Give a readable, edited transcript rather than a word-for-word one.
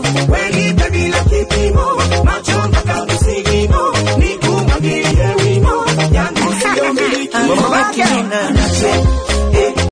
Weli baby la kipimo, macho mpaka misigino, nikumwagilie wino, yangu siyo miliki.